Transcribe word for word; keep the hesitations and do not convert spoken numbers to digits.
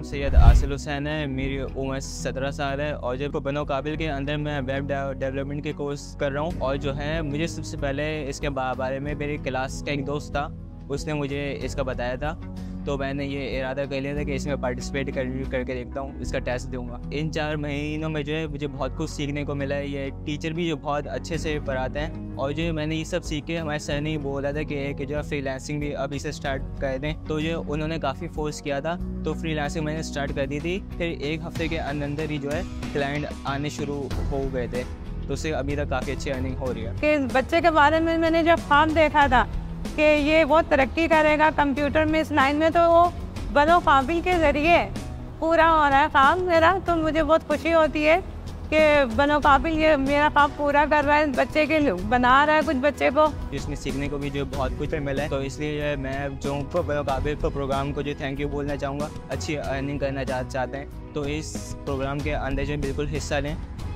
सैयद आसिल हुसैन है। मेरी उम्र सत्रह साल है और जब बनो काबिल के अंदर मैं वेब डेवलपमेंट के कोर्स कर रहा हूँ। और जो है मुझे सबसे पहले इसके बारे में मेरी क्लास का एक दोस्त था, उसने मुझे इसका बताया था, तो मैंने ये इरादा कर लिया था कि इसमें पार्टिसिपेट कर करके देखता हूँ, इसका टेस्ट दूंगा। इन चार महीनों में जो है मुझे बहुत कुछ सीखने को मिला है। ये टीचर भी जो बहुत अच्छे से पढ़ाते हैं और जो मैंने ये सब सीख के, हमारे सर ने ही बोला था कि एक जो है फ्रीलांसिंग भी अब इसे स्टार्ट कर दें, तो ये उन्होंने काफ़ी फोर्स किया था, तो फ्रीलांसिंग मैंने स्टार्ट कर दी थी। फिर एक हफ्ते के अंदर ही जो है क्लाइंट आने शुरू हो गए थे, तो उससे अभी तक काफ़ी अच्छी अर्निंग हो रही है। कि बच्चे के बारे में मैंने जब ख्वाब देखा था कि ये बहुत तरक्की करेगा कंप्यूटर में, इस लाइन में, तो वो बनो काबिल के ज़रिए पूरा हो रहा है काम मेरा। तो मुझे बहुत खुशी होती है कि बनो काबिल ये मेरा काम पूरा कर रहा है, बच्चे के बना रहा है कुछ बच्चे को, जिसमें सीखने को भी जो बहुत कुछ मिला है। तो इसलिए मैं जो बनो काबिल को प्रोग्राम को जो थैंक यू बोलना चाहूँगा। अच्छी अर्निंग करना चाहते हैं तो इस प्रोग्राम के अंदर जो बिल्कुल हिस्सा लें।